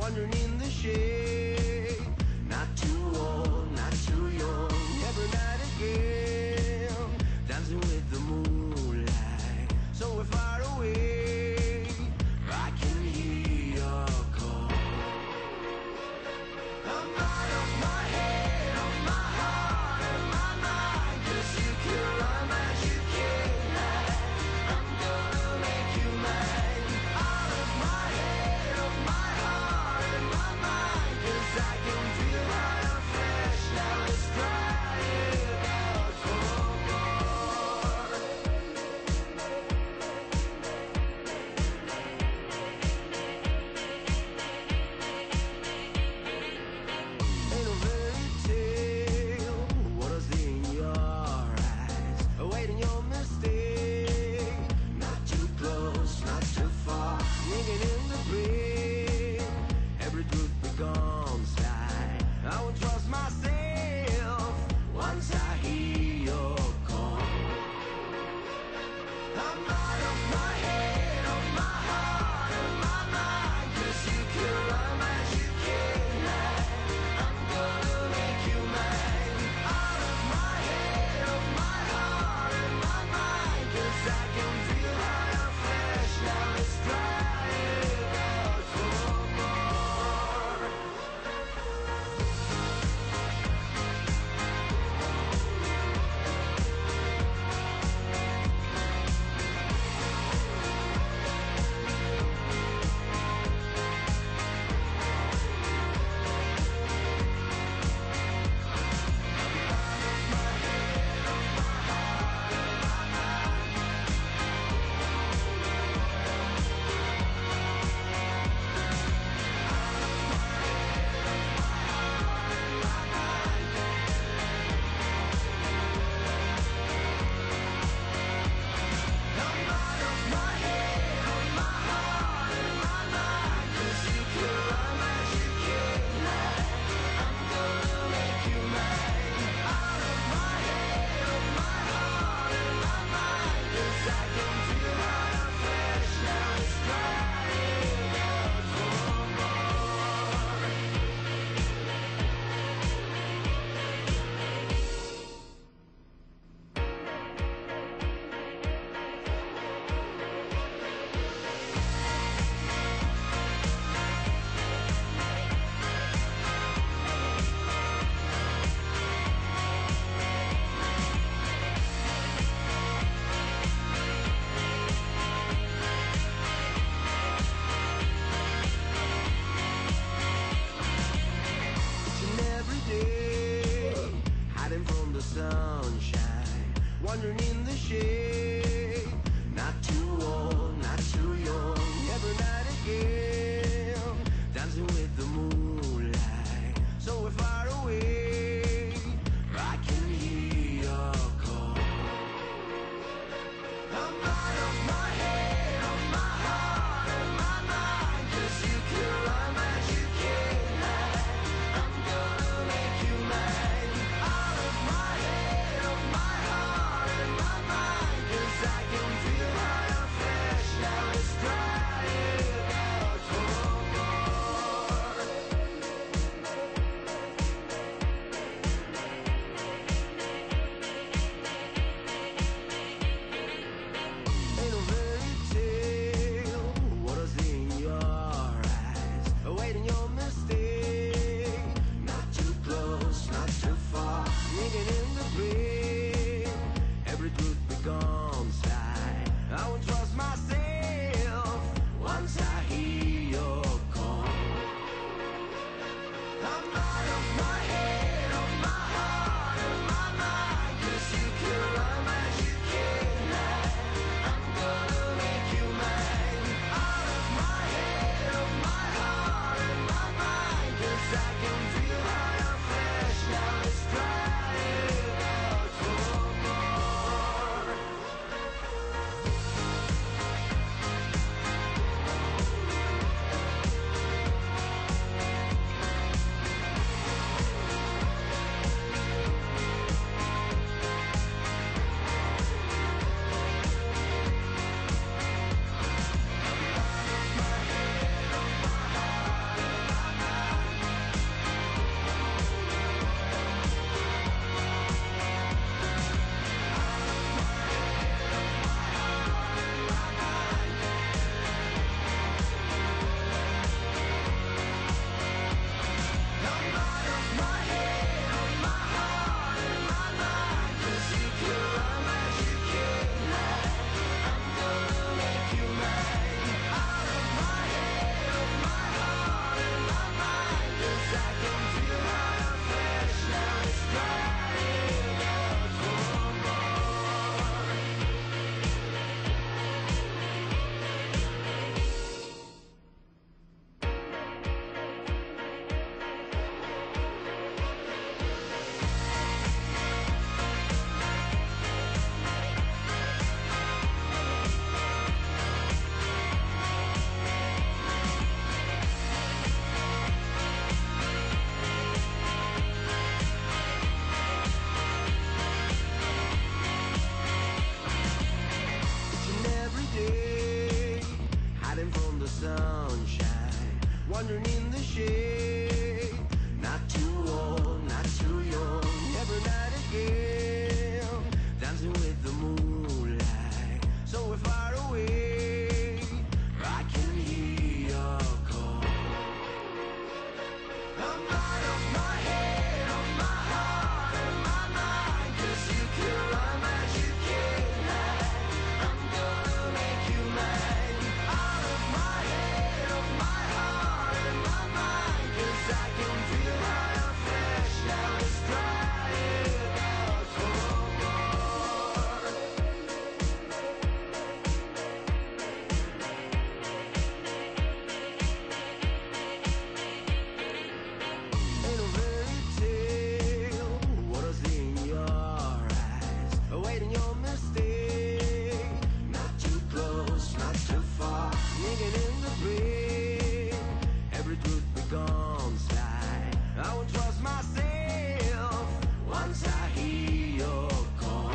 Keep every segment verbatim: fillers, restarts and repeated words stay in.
wandering in the shade. Not too old, not too young, every night again, dancing with the moonlight. So we're far away, I can hear your call. I'm out of my head, of my heart, and my mind, 'cause you can run as you can't hide. I'm gonna make you mine. Out of my head, of my heart, and my in the shade. Not too old, not too young. Every night again, dancing with the moonlight. So we're far away, I can hear your call. I'm out of my head, of my heart and my mind. 'Cause you can run as you can hide. I'm gonna make you mine. Out of my head, of my heart and my mind. 'Cause I can feel how your flesh now is crying out for more. Ain't no fairy tale, what I see in your eyes, awaiting your mistake. Not too close, not too far, sneaking in the brain. Every truth becomes lie. I won't trust myself once I hear your call.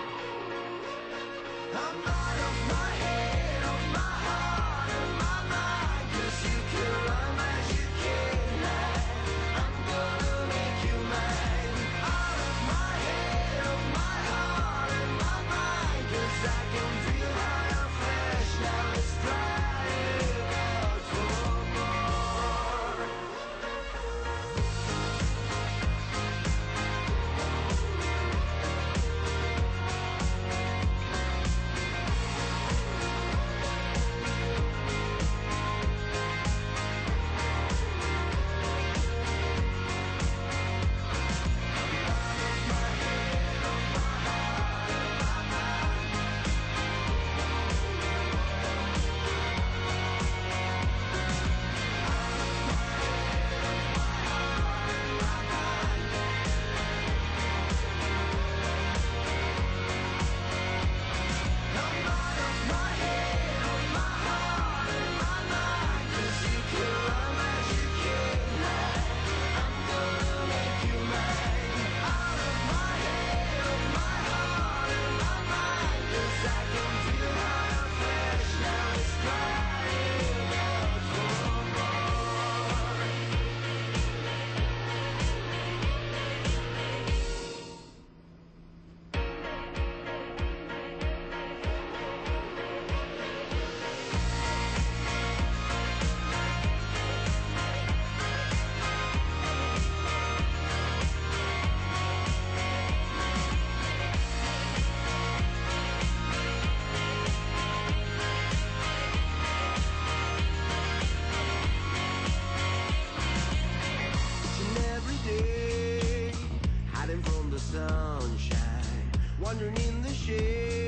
I'm out of my head, of my heart and my mind. 'Cause you can run as you can hide. I'm gonna make you mine. Out of my head, of my heart and my mind. 'Cause I can feel how your flesh now is crying out for more. I'm out of my head, of my heart and my mind. 'Cause you can run as you can hide. I'm gonna make you mine. Out of my head, of my heart and my mind. 'Cause I can feel how your flesh now is crying out for more. Each and every day, hiding from the sunshine, wandering in the shade.